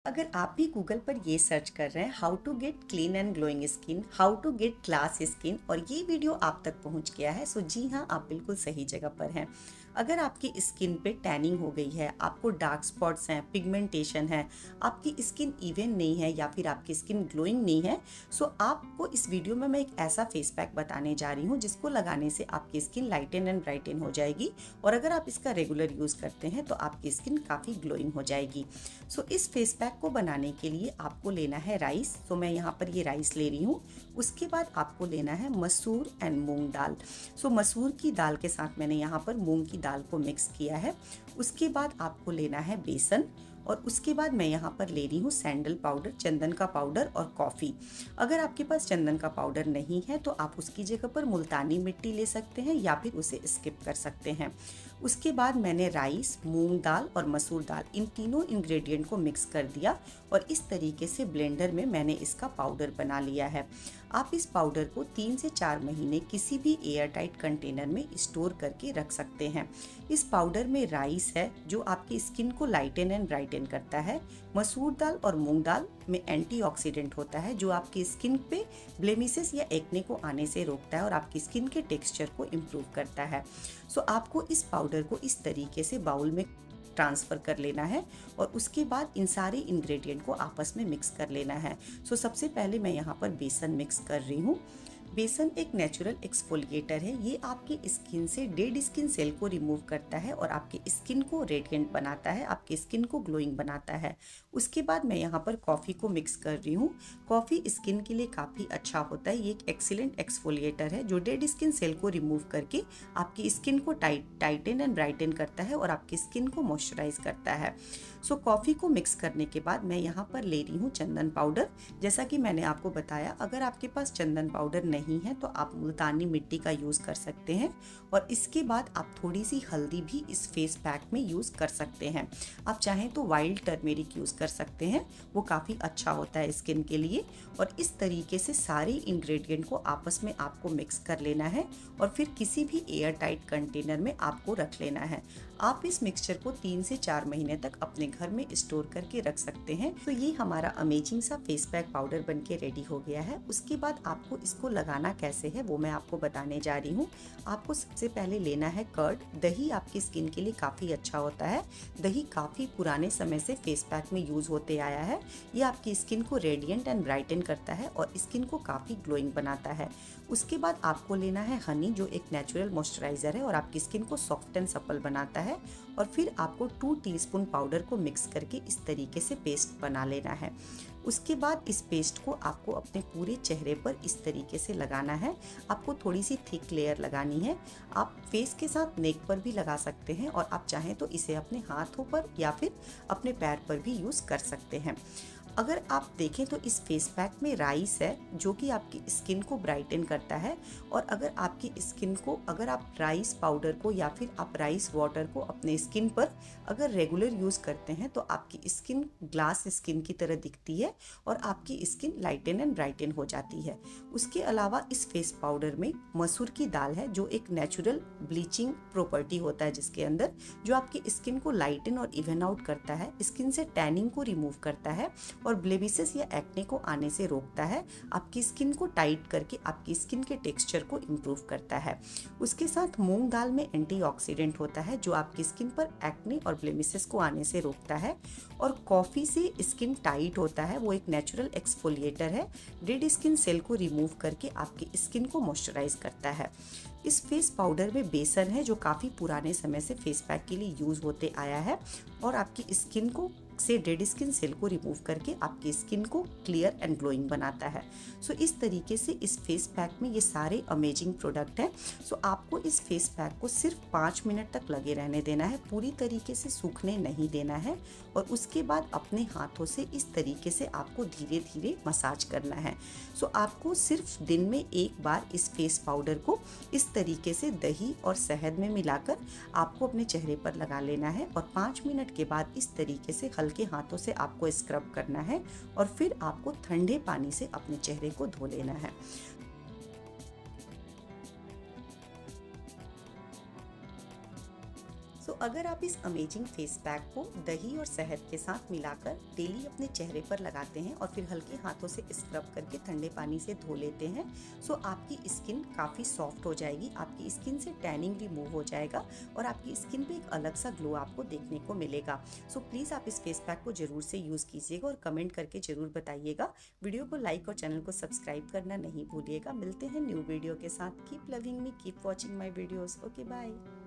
अगर आप भी गूगल पर ये सर्च कर रहे हैं how to get clean and glowing skin, how to get glass skin और ये वीडियो आप तक पहुंच गया है, सो जी हाँ, आप बिल्कुल सही जगह पर हैं। अगर आपकी स्किन पे टैनिंग हो गई है, आपको डार्क स्पॉट्स हैं, पिगमेंटेशन है, आपकी स्किन इवन नहीं है या फिर आपकी स्किन ग्लोइंग नहीं है, सो आपको इस वीडियो में मैं एक ऐसा फेस पैक बताने जा रही हूँ जिसको लगाने से आपकी स्किन लाइटन एंड ब्राइटन हो जाएगी। और अगर आप इसका रेगुलर यूज़ करते हैं तो आपकी स्किन काफ़ी ग्लोइंग हो जाएगी। सो इस फेस पैक को बनाने के लिए आपको लेना है राइस। तो मैं यहाँ पर ये राइस ले रही हूँ। उसके बाद आपको लेना है मसूर एंड मूंग दाल। सो मसूर की दाल के साथ मैंने यहाँ पर मूंग की दाल को मिक्स किया है। उसके बाद आपको लेना है बेसन और उसके बाद मैं यहाँ पर ले रही हूँ सैंडल पाउडर, चंदन का पाउडर और कॉफ़ी। अगर आपके पास चंदन का पाउडर नहीं है तो आप उसकी जगह पर मुल्तानी मिट्टी ले सकते हैं या फिर उसे स्किप कर सकते हैं। उसके बाद मैंने राइस, मूंग दाल और मसूर दाल इन तीनों इंग्रेडिएंट को मिक्स कर दिया और इस तरीके से ब्लेंडर में मैंने इसका पाउडर बना लिया है। आप इस पाउडर को 3 से 4 महीने किसी भी एयर टाइट कंटेनर में स्टोर करके रख सकते हैं। इस पाउडर में राइस है जो आपकी स्किन को लाइटन एंड ब्राइटन करता है। मसूर दाल और मूंग दाल में एंटीऑक्सीडेंट होता है जो आपकी स्किन पे ब्लेमिसेस या एक्ने को आने से रोकता है और आपकी स्किन के टेक्सचर को इम्प्रूव करता है। सो आपको इस पाउडर को इस तरीके से बाउल में ट्रांसफ़र कर लेना है और उसके बाद इन सारे इंग्रेडिएंट को आपस में मिक्स कर लेना है। सो सबसे पहले मैं यहाँ पर बेसन मिक्स कर रही हूँ। बेसन एक नेचुरल एक्सफोलिएटर है। ये आपकी स्किन से डेड स्किन सेल को रिमूव करता है और आपकी स्किन को रेडिएंट बनाता है, आपकी स्किन को ग्लोइंग बनाता है। उसके बाद मैं यहाँ पर कॉफ़ी को मिक्स कर रही हूँ। कॉफ़ी स्किन के लिए काफ़ी अच्छा होता है। ये एक एक्सीलेंट एक्सफोलिएटर है जो डेड स्किन सेल को रिमूव करके आपकी स्किन को टाइटन एंड ब्राइटन करता है और आपकी स्किन को मॉइस्चराइज करता है। सो कॉफ़ी को मिक्स करने के बाद मैं यहाँ पर ले रही हूँ चंदन पाउडर। जैसा कि मैंने आपको बताया, अगर आपके पास चंदन पाउडर नहीं है तो आप मुल्तानी मिट्टी का यूज़ कर सकते हैं और इसके बाद आप थोड़ी सी हल्दी भी इस फेस पैक में यूज़ कर सकते हैं। आप चाहें तो वाइल्ड टर्मेरिक यूज़ कर सकते हैं, वो काफ़ी अच्छा होता है स्किन के लिए। और इस तरीके से सारे इंग्रेडिएंट को आपस में आपको मिक्स कर लेना है और फिर किसी भी एयर टाइट कंटेनर में आपको रख लेना है। आप इस मिक्सचर को 3 से 4 महीने तक अपने घर में स्टोर करके रख सकते हैं। तो ये हमारा अमेजिंग सा फेस पैक पाउडर बनके रेडी हो गया है। उसके बाद आपको इसको लगाना कैसे है वो मैं आपको बताने जा रही हूँ। आपको सबसे पहले लेना है कर्ड। दही आपकी स्किन के लिए काफ़ी अच्छा होता है। दही काफ़ी पुराने समय से फेस पैक में यूज़ होते आया है। ये आपकी स्किन को रेडिएंट एंड ब्राइटन करता है और स्किन को काफ़ी ग्लोइंग बनाता है। उसके बाद आपको लेना है हनी, जो एक नेचुरल मॉइस्चराइज़र है और आपकी स्किन को सॉफ्ट एंड सपल बनाता है। और फिर आपको 2 टीस्पून पाउडर को मिक्स करके इस तरीके से पेस्ट बना लेना है। उसके बाद इस पेस्ट को आपको अपने पूरे चेहरे पर इस तरीके से लगाना है। आपको थोड़ी सी थिक लेयर लगानी है। आप फेस के साथ नेक पर भी लगा सकते हैं और आप चाहें तो इसे अपने हाथों पर या फिर अपने पैर पर भी यूज़ कर सकते हैं। अगर आप देखें तो इस फेस पैक में राइस है जो कि आपकी स्किन को ब्राइटन करता है। और अगर आपकी स्किन को, अगर आप राइस पाउडर को या फिर आप राइस वाटर को अपने स्किन पर अगर रेगुलर यूज़ करते हैं तो आपकी स्किन ग्लास स्किन की तरह दिखती है और आपकी स्किन लाइटन एंड ब्राइटन हो जाती है। उसके अलावा इस फेस पाउडर में मसूर की दाल है जो एक नेचुरल ब्लीचिंग प्रॉपर्टी होता है जिसके अंदर, जो आपकी स्किन को लाइटन और इवन आउट करता है, स्किन से टैनिंग को रिमूव करता है और ब्लेमिसेस या एक्ने को आने से रोकता है, आपकी स्किन को टाइट करके आपकी स्किन के टेक्सचर को इम्प्रूव करता है। उसके साथ मूंग दाल में एंटीऑक्सीडेंट होता है जो आपकी स्किन पर एक्ने और ब्लेमिसेस को आने से रोकता है। और कॉफ़ी से स्किन टाइट होता है, वो एक नेचुरल एक्सफोलिएटर है, डेड स्किन सेल को रिमूव करके आपकी स्किन को मॉइस्चराइज करता है। इस फेस पाउडर में बेसन है जो काफ़ी पुराने समय से फेस पैक के लिए यूज़ होते आया है और आपकी स्किन को से डेड स्किन सेल को रिमूव करके आपकी स्किन को क्लियर एंड ग्लोइंग बनाता है। सो इस तरीके से इस फेस पैक में ये सारे अमेजिंग प्रोडक्ट हैं। सो आपको इस फेस पैक को सिर्फ 5 मिनट तक लगे रहने देना है, पूरी तरीके से सूखने नहीं देना है। और उसके बाद अपने हाथों से इस तरीके से आपको धीरे धीरे मसाज करना है। सो आपको सिर्फ दिन में एक बार इस फेस पाउडर को इस तरीके से दही और शहद में मिलाकर आपको अपने चेहरे पर लगा लेना है और 5 मिनट के बाद इस तरीके से हल्के हाथों से आपको स्क्रब करना है और फिर आपको ठंडे पानी से अपने चेहरे को धो लेना है। सो अगर आप इस अमेजिंग फेस पैक को दही और शहद के साथ मिलाकर डेली अपने चेहरे पर लगाते हैं और फिर हल्के हाथों से स्क्रब करके ठंडे पानी से धो लेते हैं, सो आपकी स्किन काफ़ी सॉफ्ट हो जाएगी, आपकी स्किन से टैनिंग रिमूव हो जाएगा और आपकी स्किन पे एक अलग सा ग्लो आपको देखने को मिलेगा। सो प्लीज़ आप इस फेस पैक को जरूर से यूज़ कीजिएगा और कमेंट करके जरूर बताइएगा। वीडियो को लाइक और चैनल को सब्सक्राइब करना नहीं भूलिएगा। मिलते हैं न्यू वीडियो के साथ। Keep loving me, keep watching my videos. Okay bye.